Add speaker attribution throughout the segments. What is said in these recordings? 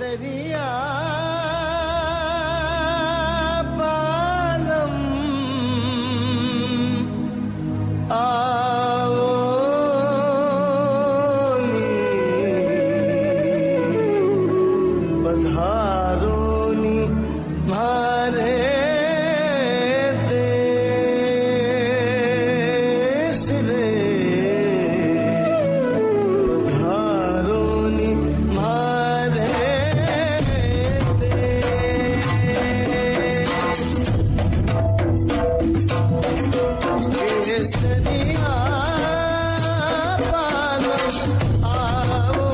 Speaker 1: केसरिया बालम आओ पधारो नी मारे देश रे पधारो नी मारे देश केसरिया बालम आओ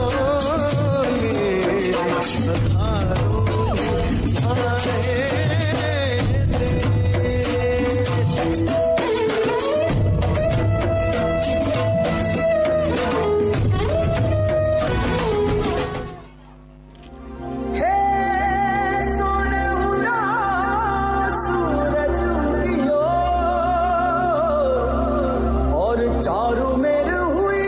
Speaker 2: चारू मेर हुई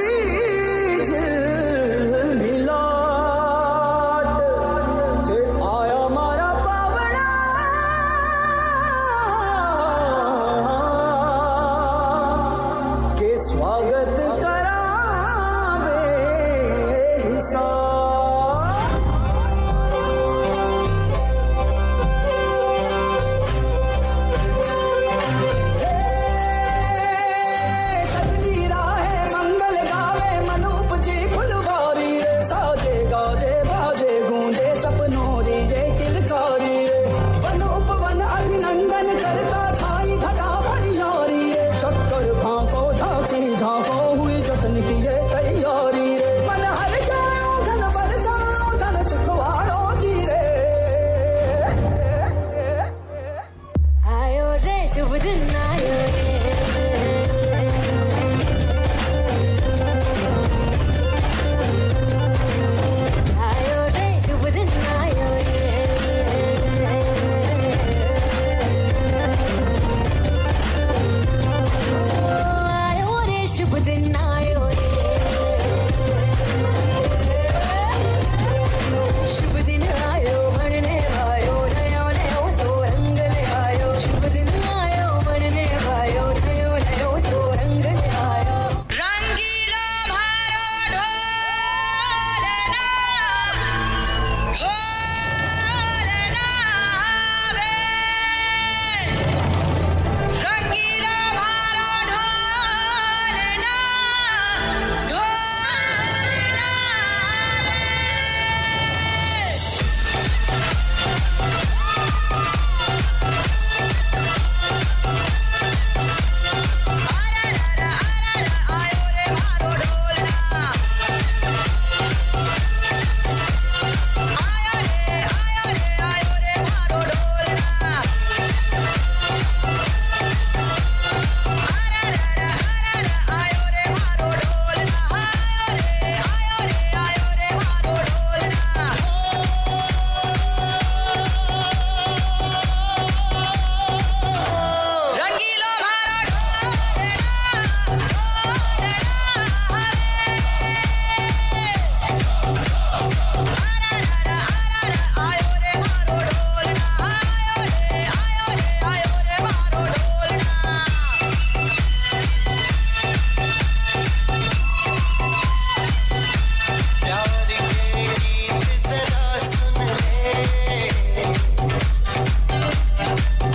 Speaker 2: झिलमिलाट ते आया मारा पावड़ा के स्वागत करावे झांको हुई जश्न की ये तैयारी रे मन हर जाओ धन बरसाओ धन सुखवाड़ो की रे
Speaker 3: आयो रे शुभ दिन आयो रे आयो रे शुभ दिन आयो रे शुभ दिन आयो रे शुभ दिन आयो मरने आयो नयो नयो सो रंग ले आयो शुभ दिन आयो मरने आयो नयो नयो सो रंग ले आयो रंगीला भारो ढोलना ढोलना वे रंगीला भारो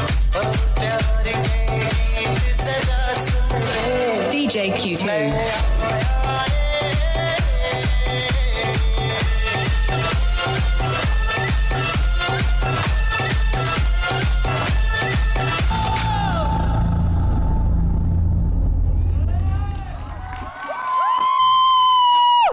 Speaker 3: DJ Q2